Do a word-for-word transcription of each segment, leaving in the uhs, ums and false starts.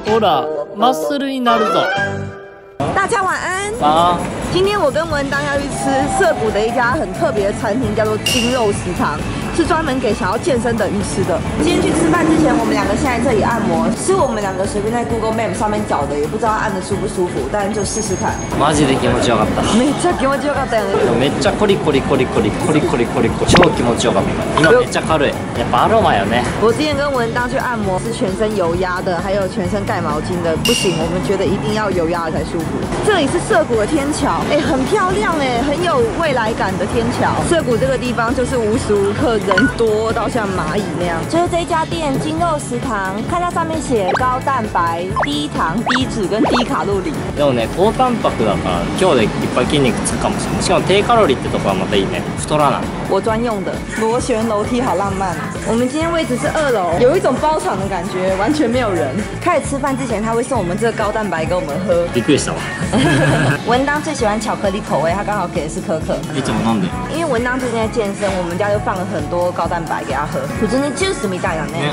ほら、マッスルになるぞ。 大家晚安。 啊， 今天我跟文当要去吃涩谷的一家很特别的餐厅，叫做精肉食堂，是专门给想要健身的人去吃的。今天去吃饭之前，我们两个先在这里按摩，是我们两个随便在 Google Map 上面找的，也不知道按的舒不舒服，但就试试看。 マジで気持ちよかった。 めっちゃ気持ちよかったよね。 めっちゃコリコリコリコリコリコリコリコリ、超気持ちよかった。今めっちゃ軽い。やっぱアロマよね。 我之前跟文当去按摩是全身油压的，还有全身盖毛巾的，不行，我们觉得一定要油压的才舒服。这里是涩谷的天桥，哎，很漂亮哎，很有未来感的天桥。涩谷这个地方就是无时无刻人多到像蚂蚁那样。就是这家店精肉食堂，看它上面写高蛋白、低糖、低脂跟低卡路里。 でもね、高タンパクだから今日でいっぱい筋肉つくかもしれない。しかも低カロリーってとこはまたいいね。太らない。 我专用的螺旋楼梯好浪漫。我们今天位置是二楼，有一种包场的感觉，完全没有人。开始吃饭之前，他会送我们这个高蛋白给我们喝。 びっくりしたわ。 文当最喜欢巧克力口味，他刚好给的是可可。 いつも飲んでる。 因为文当最近在健身，我们家就放了很多高蛋白给他喝。普通的 juice みたいなね。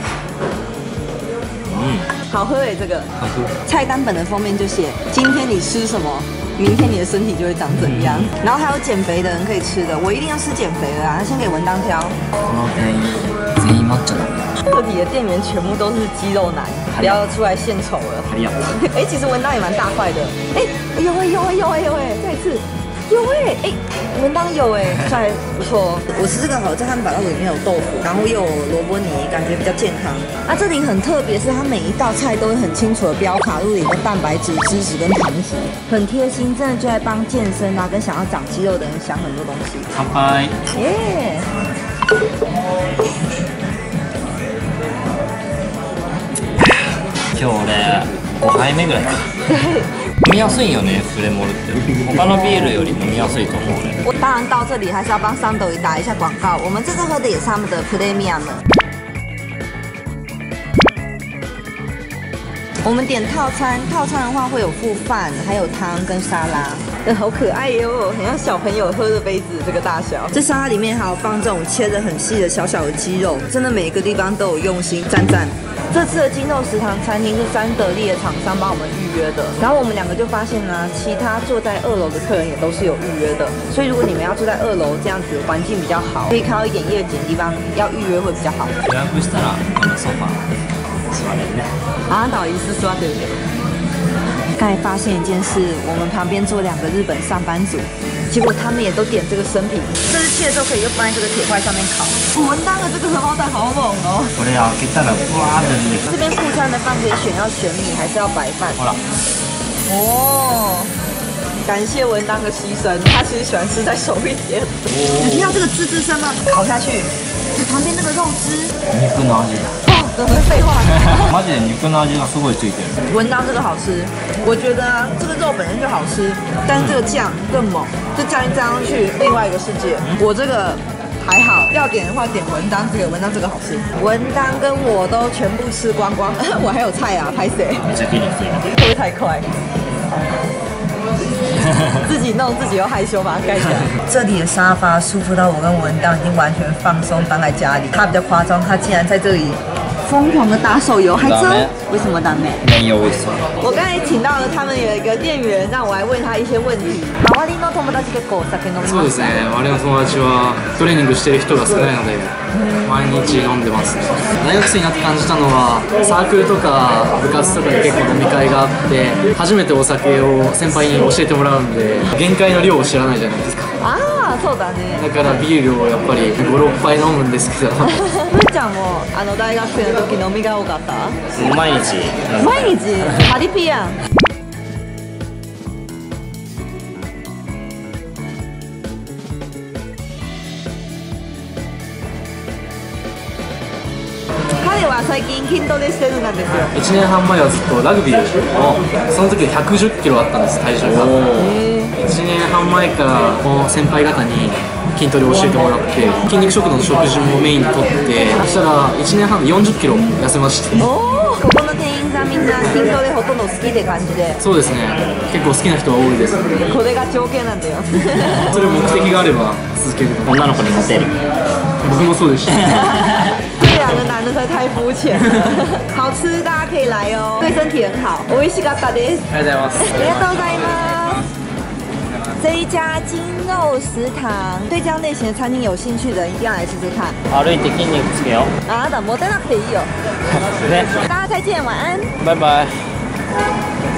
嗯，好喝哎，这个。好喝。菜单本的封面就写今天你吃什么，明天你的身体就会长怎样。然后还有减肥的人可以吃的，我一定要吃减肥的啊！先给文当挑。 全員抹茶だ。 这里的店员全部都是肌肉男，不要出来献丑了。哎，其实文当也蛮大块的。哎，有哎有哎有哎有哎，再一次。有哎、欸，哎、欸，文当有哎、欸，帅不错。我吃这个好，这汉堡肉里面有豆腐，然后又有萝卜泥，感觉比较健康。啊，这里很特别，是它每一道菜都会很清楚的标卡路里的蛋白质、脂质跟糖质，很贴心，真的就在帮健身啊跟想要长肌肉的人想很多东西。 乾杯。 耶！ 今日俺ごはいめぐらいか。飲みやすいよね、プレモルって。他のビールより飲みやすいと思うね。 我当然到这里还是要帮桑斗伊打一下广告。我们这次喝的也是他们的 Premium。我们点套餐，套餐的话会有附饭，还有汤跟沙拉。嗯，好可爱哟，很像小朋友喝的杯子这个大小。这沙拉里面还有放这种切得很细的小小的鸡肉，真的每个地方都有用心，赞赞。这次的精肉食堂餐厅是三得利的厂商帮我们预约的，然后我们两个就发现呢，其他坐在二楼的客人也都是有预约的，所以如果你们要坐在二楼这样子环境比较好，可以看到一点夜景的地方，要预约会比较好。 予約したらこのソファ座れるね。 啊，倒一次刷对不对？刚才发现一件事，我们旁边坐两个日本上班族，结果他们也都点这个生品，这是切之后可以就放在这个铁块上面烤。文当的这个荷包蛋好猛哦！ これ開けたらわーって出てくる。 这边副餐的饭可以选要全米还是要白饭。 ほら。 哦，感谢文当的牺牲，他其实喜欢吃再熟一点。你听到这个滋滋声吗？烤下去，旁边那个肉汁。 肉の味だ。 怎么废话？ マジで肉の味がすごいついてる。 文当这个好吃，我觉得啊，这个肉本身就好吃，但是这个酱更猛，这酱一加上去，另外一个世界。我这个还好，要点的话点文当这个，文当这个好吃。文当跟我都全部吃光光，我还有菜啊，拍谁？ めっちゃ綺麗。 会不会太快？自己弄自己又害羞把它盖起来。这里的沙发舒服到我跟文当已经完全放松搬来家里。他比较夸张，他竟然在这里疯狂的打手游，还真为什么ダメ？ 麺用意する。 我刚才请到了他们有一个店员，让我来问他一些问题。周りの友達結構お酒飲みますか？ そうですね。周りの友達はトレーニングしてる人が少ないので毎日飲んでますね。大学生になって感じたのはサークルとか部活とかで結構飲み会があって初めてお酒を先輩に教えてもらうんで限界の量を知らないじゃないですか。 ああ、そうだね。 だからビールをやっぱりご、ろっぱい飲むんですけど。 ふーちゃんもあの大学生の時飲みが多かった？ 毎日。 毎日パリピやん。彼は最近筋トレしてるんですよ。 いちねんはん前はずっとラグビーをその時ひゃくじゅっキロあったんです体重が。いちねんはん前からこの先輩方に筋トレを教えてもらって筋肉食堂の食事もメインにとってそしたらいちねんはんでよんじゅっキロ痩せまして。 おお、ここの店員さんみんな筋トレほとんど好きって感じで。 そうですね、結構好きな人が多いです。 これが条件なんだよ。 それ目的があれば続ける。 女の子にモテる。 僕もそうでした。 这两个男的实在太肤浅了。好吃，大家可以来哦，对身体很好。美味しかったです。 ありがとうございます。 ありがとうございます。这一家金肉食堂，对这样类型的餐厅有兴趣的人一定要来吃吃看。 歩いて筋肉つけよう。 啊，等摩登那可以有。 ね。 大家再见，晚安。 バイバイ。